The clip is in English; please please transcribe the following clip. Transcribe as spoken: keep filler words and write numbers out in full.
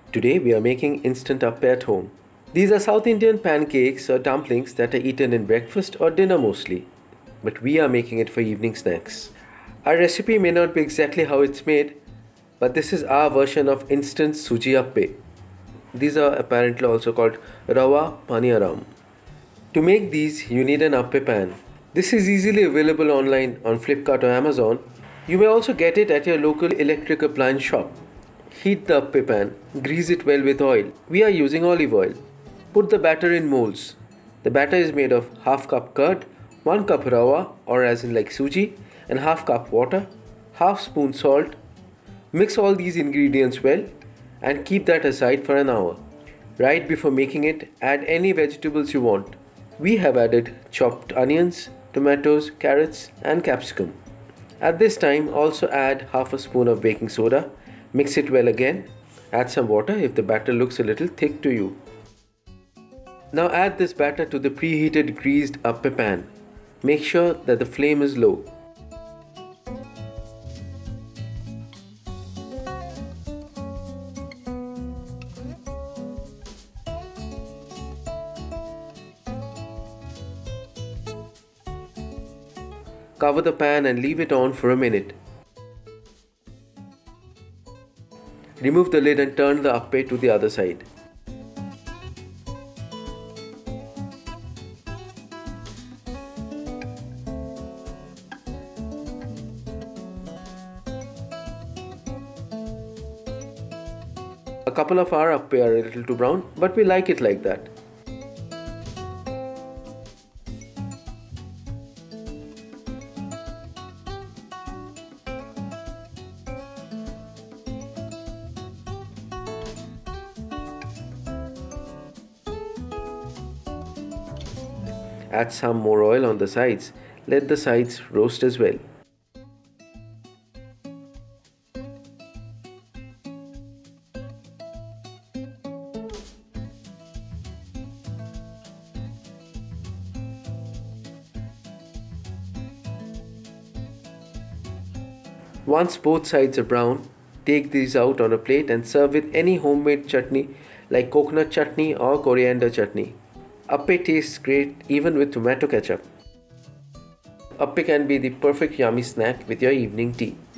Today we are making instant appe at home. These are South Indian pancakes or dumplings that are eaten in breakfast or dinner mostly, but we are making it for evening snacks. Our recipe may not be exactly how it's made, but this is our version of instant suji appe. These are apparently also called rawa paniyaram. To make these, you need an appe pan. This is easily available online on Flipkart or Amazon. You may also get it at your local electric appliance shop. Heat the appe pan, grease it well with oil. We are using olive oil. Put the batter in molds. The batter is made of half cup curd, one cup rawa or as in like suji, and half cup water, half spoon salt. Mix all these ingredients well and keep that aside for an hour. Right before making it, add any vegetables you want. We have added chopped onions, tomatoes, carrots and capsicum. At this time, also add half a spoon of baking soda. Mix it well again. Add some water if the batter looks a little thick to you. Now add this batter to the preheated greased appe pan. Make sure that the flame is low. Cover the pan and leave it on for a minute. Remove the lid and turn the appe to the other side. A couple of our appe are a little too brown, but we like it like that. Add some more oil on the sides. Let the sides roast as well. Once both sides are brown, take these out on a plate and serve with any homemade chutney like coconut chutney or coriander chutney. Appe tastes great even with tomato ketchup. Appe can be the perfect yummy snack with your evening tea.